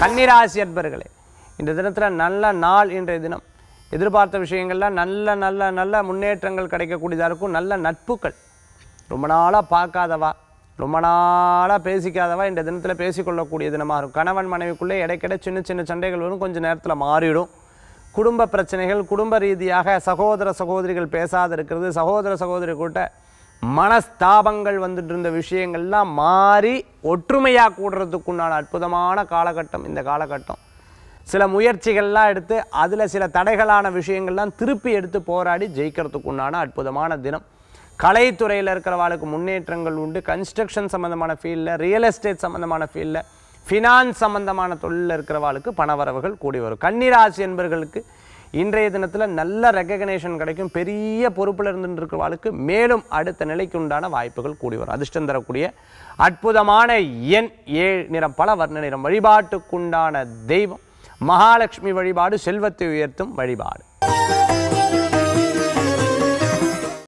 கன்னிராசி அன்பர்களே, இந்த தினத்தில் நல்ல நாள். இன்றைய தினம் எதிர்பார்த்த விஷயங்கள்லாம் நல்ல நல்ல நல்ல முன்னேற்றங்கள் கிடைக்கக்கூடியதாக இருக்கும். நல்ல நட்புகள், ரொம்ப நாளாக பார்க்காதவா, ரொம்ப நாளாக பேசிக்காதவா இந்த தினத்தில் பேசிக்கொள்ளக்கூடிய தினமாக இருக்கும். கணவன் மனைவிக்குள்ளே இடைக்கிட சின்ன சின்ன சண்டைகள் வரும், கொஞ்சம் நேரத்தில் மாறிடும். குடும்ப பிரச்சனைகள், குடும்ப ரீதியாக சகோதர சகோதரிகள் பேசாத இருக்கிறது, சகோதர சகோதரி கூட்ட மனஸ்தாபங்கள் வந்துட்டு இருந்த விஷயங்கள்லாம் மாறி ஒற்றுமையாக கூடுறதுக்குண்டான அற்புதமான காலகட்டம் இந்த காலகட்டம். சில முயற்சிகள்லாம் எடுத்து அதில் சில தடைகளான விஷயங்கள்லாம் திருப்பி எடுத்து போராடி ஜெயிக்கிறதுக்குண்டான அற்புதமான தினம். கலைத்துறையில் இருக்கிறவாளுக்கு முன்னேற்றங்கள் உண்டு. கன்ஸ்ட்ரக்ஷன் சம்மந்தமான ஃபீல்டில், ரியல் எஸ்டேட் சம்மந்தமான ஃபீல்டில், ஃபினான்ஸ் சம்மந்தமான தொழிலில் இருக்கிறவாளுக்கு பணவரவுகள் கூடி வரும். கன்னிராசி என்பவர்களுக்கு இன்றைய தினத்தில் நல்ல ரெகக்னேஷன் கிடைக்கும். பெரிய பொறுப்பில் இருந்துட்டு இருக்கிறவாளுக்கு மேலும் அடுத்த நிலைக்கு உண்டான வாய்ப்புகள் கூடி வரும். அதிர்ஷ்டம் தரக்கூடிய அற்புதமான எண் 7, நிறம் பல வர்ண நிறம். வழிபாட்டுக்குண்டான தெய்வம் மகாலட்சுமி வழிபாடு, செல்வத்தை உயர்த்தும் வழிபாடு.